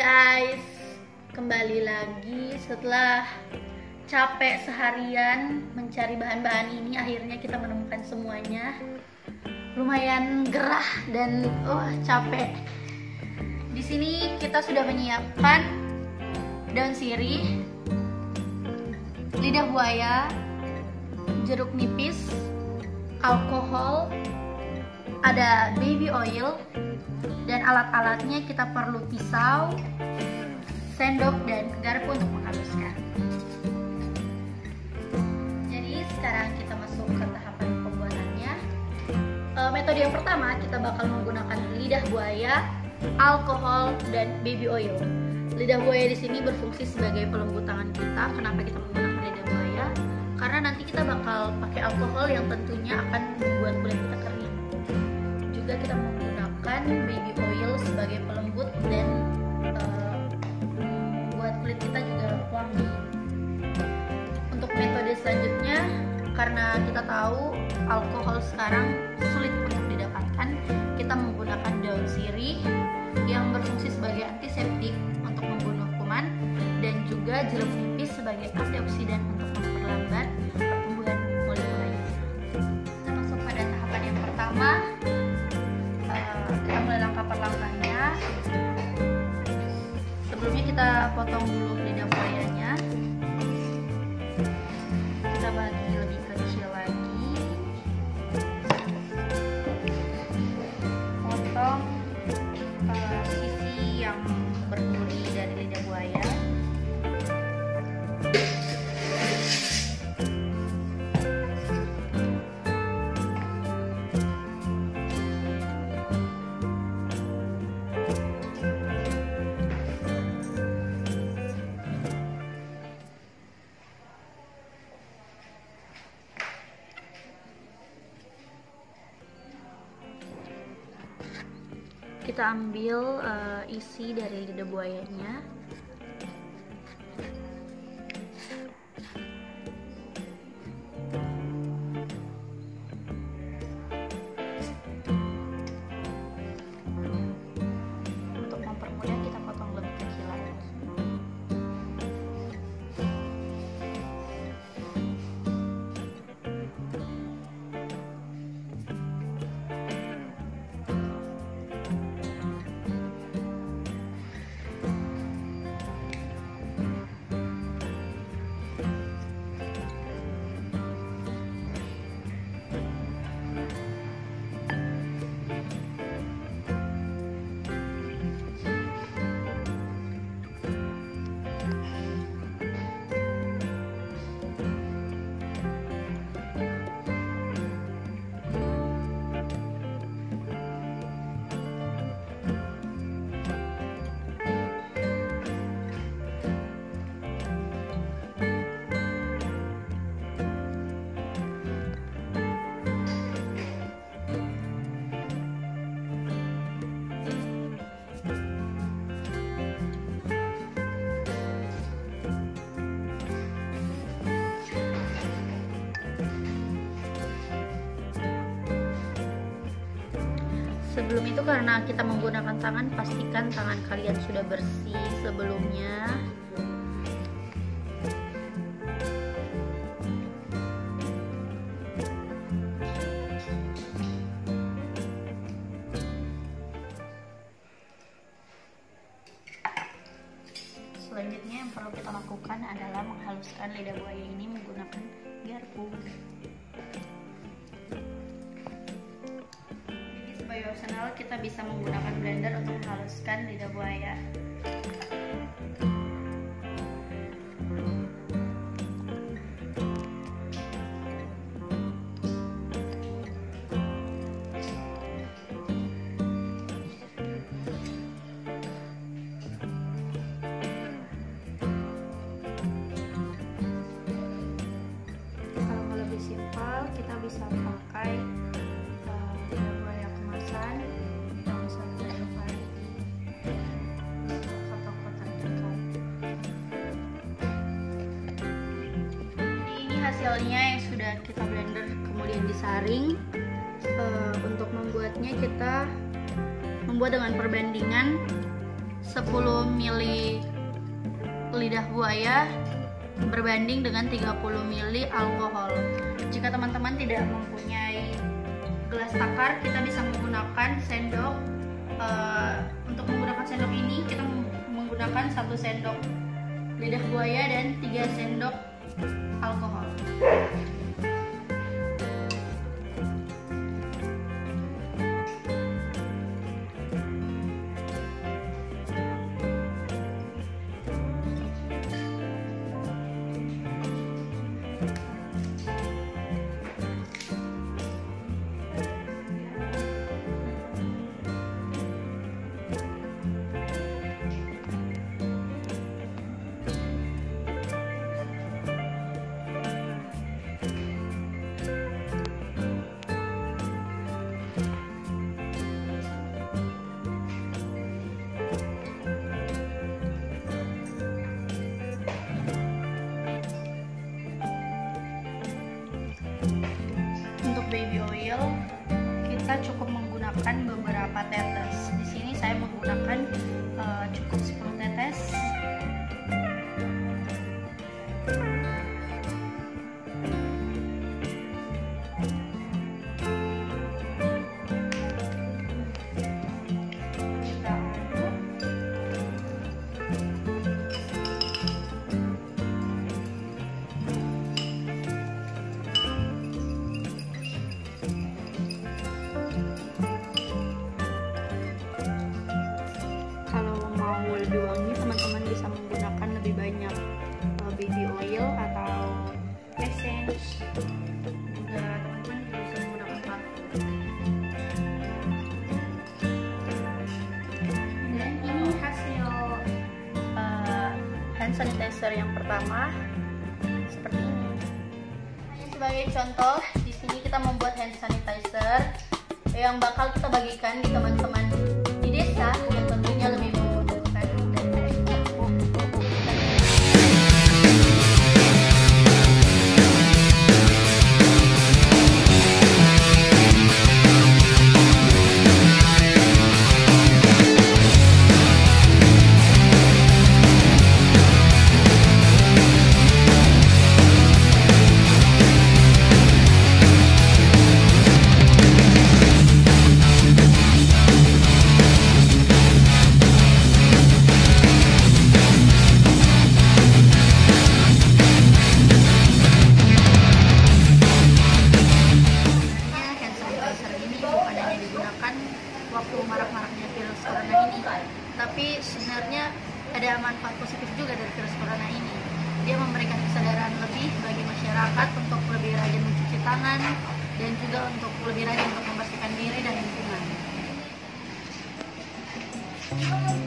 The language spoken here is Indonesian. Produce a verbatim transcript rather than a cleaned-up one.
guys, kembali lagi setelah capek seharian mencari bahan-bahan ini. Akhirnya kita menemukan semuanya. Lumayan gerah dan oh capek. Di sini kita sudah menyiapkan daun sirih, lidah buaya, jeruk nipis, alkohol, ada baby oil, dan alat-alatnya kita perlu pisau, sendok, dan garpu untuk menghaluskan. Jadi sekarang kita masuk ke tahapan pembuatannya. E, metode yang pertama kita bakal menggunakan lidah buaya, alkohol, dan baby oil. Lidah buaya di sini berfungsi sebagai pelembut tangan kita. Kenapa kita menggunakan lidah buaya? Karena nanti kita bakal pakai alkohol yang tentunya akan membuat kulit kita kering. Juga kita menggunakan baby oil sebagai pelembut dan uh, membuat kulit kita juga wangi. Untuk metode selanjutnya, karena kita tahu alkohol sekarang sulit untuk didapatkan, kita menggunakan daun sirih yang berfungsi sebagai antiseptik untuk membunuh kuman, dan juga jeruk nipis sebagai antioksidan untuk memperlambat pertumbuhan molekul. Kita masuk pada tahapan yang pertama. Kita mulai langkah-langkahnya. Sebelumnya kita potong dulu lidah buayanya. Kita bagi lebih kecil lagi. Potong uh, sisi yang berduri dari lidah buaya. Kita ambil uh, isi dari lidah buayanya. Untuk mempermudah kita potong lebih kecil lagi. Sebelum itu, karena kita menggunakan tangan, pastikan tangan kalian sudah bersih sebelumnya. Selanjutnya yang perlu kita lakukan adalah menghaluskan lidah buaya ini menggunakan garpu. Opsional, kita bisa menggunakan blender untuk menghaluskan lidah buaya. Kalau mau lebih simpel, kita bisa pakai hasilnya yang sudah kita blender kemudian disaring. E, untuk membuatnya kita membuat dengan perbandingan sepuluh mili lidah buaya berbanding dengan tiga puluh mili alkohol. Jika teman-teman tidak mempunyai gelas takar, kita bisa menggunakan sendok. Uh, untuk menggunakan sendok ini kita menggunakan satu sendok lidah buaya dan tiga sendok alkohol. Untuk baby oil kita cukup menggunakan beberapa tetes. Di sini saya menggunakan uh, cukup sepuluh tetes. Kita aduk. Lebih wangi, teman-teman bisa menggunakan lebih banyak uh, baby oil atau essence. Juga teman-teman bisa menggunakan parfum. Dan ini hasil uh, hand sanitizer yang pertama seperti ini. Sebagai contoh, di sini kita membuat hand sanitizer yang bakal kita bagikan di teman-teman di desa yang tentunya lebih waktu marak-maraknya virus corona ini, tapi sebenarnya ada manfaat positif juga dari virus corona ini. Dia memberikan kesadaran lebih bagi masyarakat untuk lebih rajin mencuci tangan dan juga untuk lebih rajin untuk membersihkan diri dan lingkungan.